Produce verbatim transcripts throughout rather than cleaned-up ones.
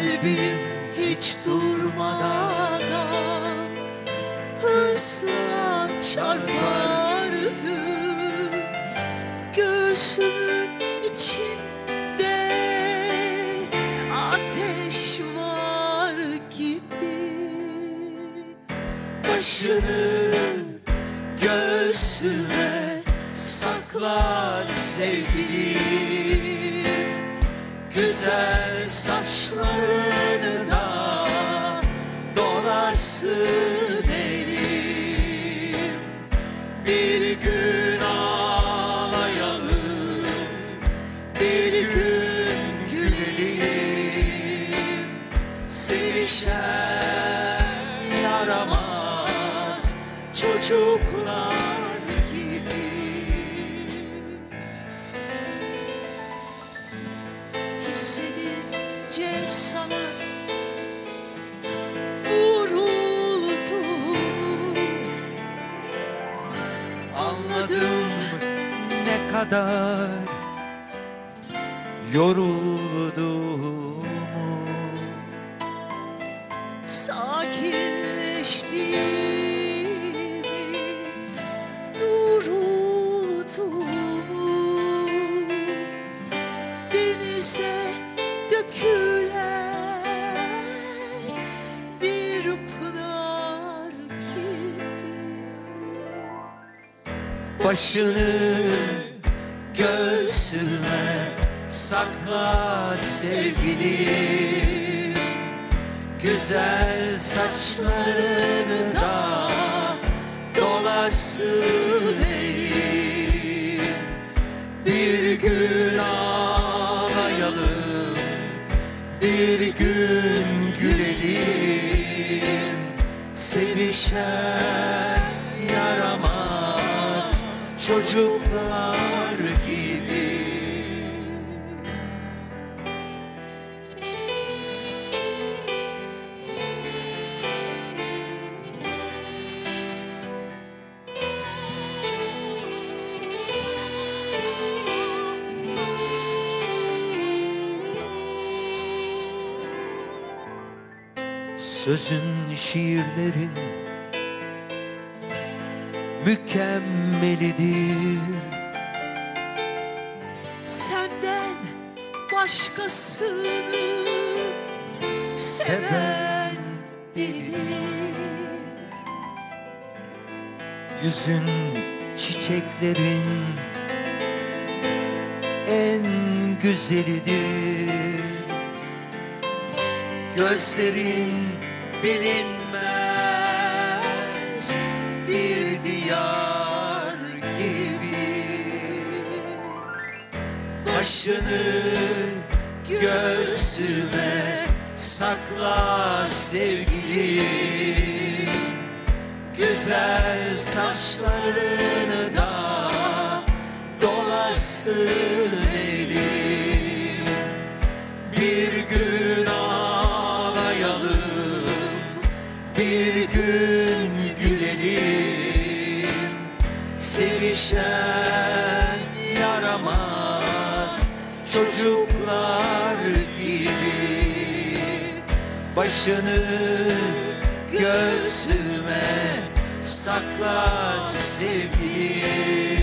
Kalbim hiç durmadan hızla çarpardı. Göğsümün içinde ateş var gibi. Başını göğsüme sakla sevgilim, güzel saçlarını da dolarsın elim. Bir gün ağlayalım, bir gün gülelim. Sevişen yaramaz çocuklar gibi. Hissedince sana vuruldum. Anladım Ne kadar yorulduğumu. sakinleştiğimi, durulduğumu. Denize dökülen bir pınar gibi. Başını Göğsüme sakla sevgilim, güzel saçlarını da dolaşsın elim. Bir gün ağlayalım, bir gün gülelim. Sevişen yaramaz çocuklar gibi. sözün şiirlerin mükemmelidir. Senden başkasını seven delidir. Yüzün çiçeklerin en güzelidir. Gözlerin bilinmez bir diyar gibi. Başını göğsüme sakla sevgilim, güzel saçlarını da dolaşsın elim. Bir gün ağlayalım, bir gün gülelim. Sevişen yaramaz çocuklar gibi. Başını göğsüme sakla sevgilim,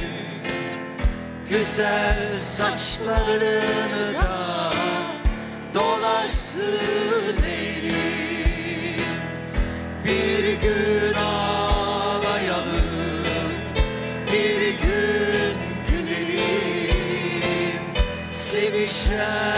güzel saçlarını da dolaşsın elim. Bir gün ağlayalım, bir gün gülelim. Sevişen